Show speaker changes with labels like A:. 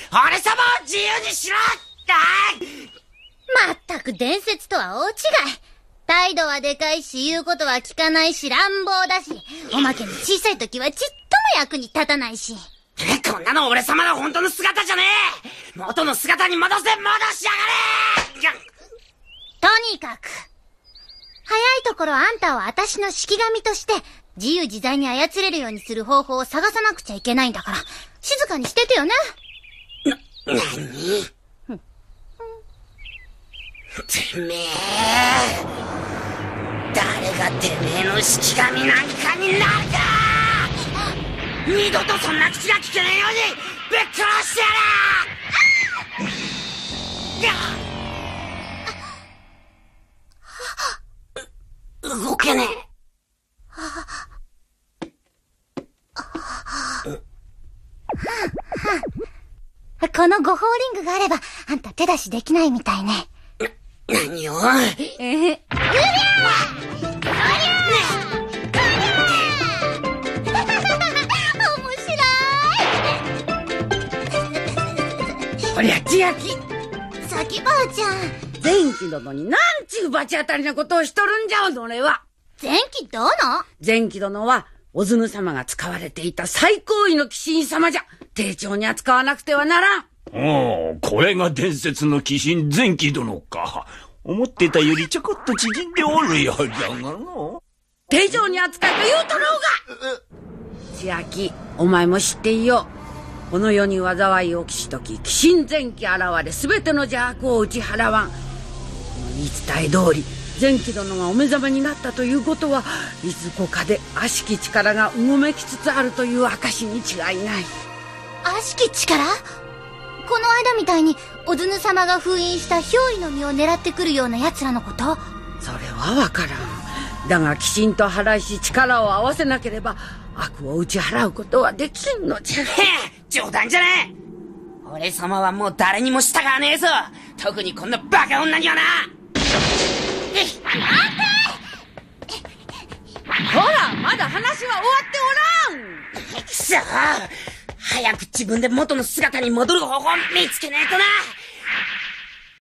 A: 俺様を自由にしろ。
B: まったく伝説とは大違い。態度はでかいし、言うことは聞かないし、乱暴だし、おまけに小さい時はちっとも役に立たないし。
A: こんなの俺様の本当の姿じゃねえ。元の姿に戻しやがれ。
B: とにかく早いところあんたを私の式神として自由自在に操れるようにする方法を探さなくちゃいけないんだから、静かにしててよね。
A: 何？てめえ、誰がてめえの式神なんかになるか。二度とそんな口が聞けねえようにぶっ殺してやる。動けね
B: え。この五宝リングがあればあんた手出しできないみたいね。
A: 何を？
C: こりゃ千秋。
B: さきばあちゃん。
C: 前期殿になんちゅう罰当たりなことをしとるんじゃ、俺は。
B: 前期殿？
C: 前期殿はおずぬ様が使われていた最高位の鬼神様じゃ。丁重に扱わなくてはならん。
D: おお、これが伝説の鬼神前期殿か。思ってたよりちょこっと縮んでおるようじゃがの。
C: 丁重に扱いと言うとろうが。千秋、お前も知っていよう。この世に災いを期しとき、鬼神前期現れ、すべての邪悪を打ち払わん。この言い伝え通り、前期殿がお目覚めになったということは、いずこかで悪しき力がうごめきつつあるという証に違いない。
B: 悪しき力？この間みたいにおずぬ様が封印した憑依の実を狙ってくるような奴らのこと？
C: それはわからん。だが鬼神と払いし力を合わせなければ悪を打ち払うことはできんのじゃ。
A: 冗談じゃねえ。俺様はもう誰にも従わねえぞ。特にこんなバカ女にはな。
C: ほら、まだ話は終わっておらん。
A: くそ、早く自分で元の姿に戻る方法を見つけねえとな。